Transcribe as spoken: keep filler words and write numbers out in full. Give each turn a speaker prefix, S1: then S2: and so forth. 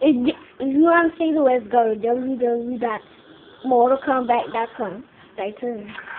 S1: If you, if you want to see the West, go to w w w dot mortal kombat dot com. Stay tuned.